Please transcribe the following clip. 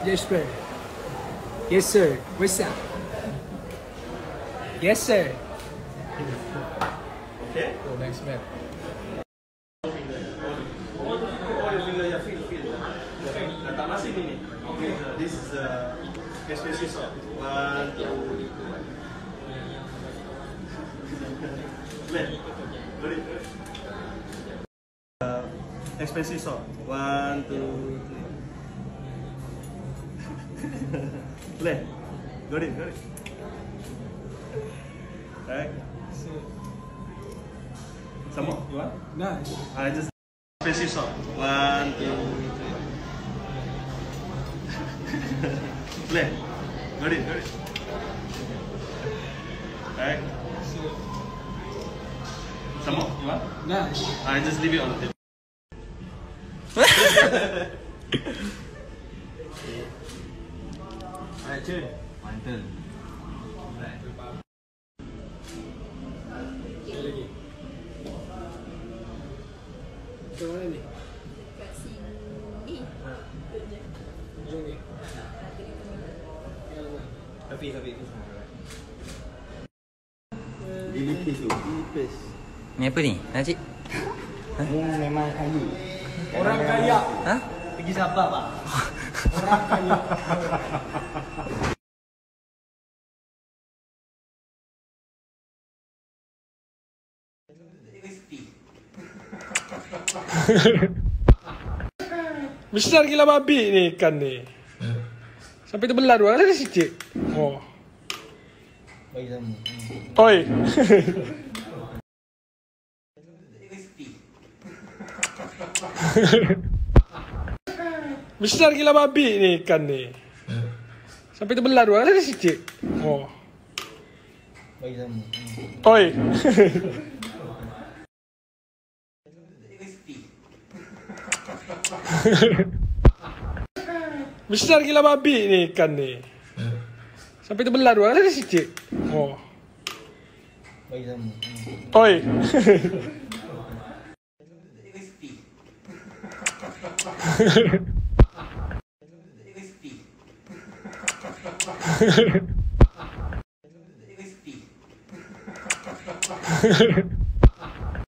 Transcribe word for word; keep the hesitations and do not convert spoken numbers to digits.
Yes, sir. Yes, sir. What's up? Yes, sir. Okay. Oh, next man. Letak nasi ni. Okay. This is the expensive salt. One, two, three. Got it. Uh, expensive salt. One, two, three. Play. Got it. Got it. Right. Some more. You want? Nice. I just expensive salt. One, two, three. Play. Got it. Got it. Right. Some more. You want? Nice. I just leave it on the table. Alright, cheers. Mantul. Lagi. Ke mana ni? Kat sini. Hujung ni. Tapi tapi itu semua. Dilipis tu. Dilipis. Ni apa ni, Najib? Ni memang kayu. Orang kaya. Ha? Pergi Sabah, Pak. Orang kaya. Besar gila babi ni ikan ni. Sampai terbelah dua ada sikit. Oh. Bagi sama. Oi. Besar gila babi ni ikan ni. Sampai terbelah dua ada sikit. Oh. Bagi sama. Oi. Besar gila babi ni ikan ni. Sampai terbelah dua ada sikit. Oh. Bagi sama. Oi. Hehehe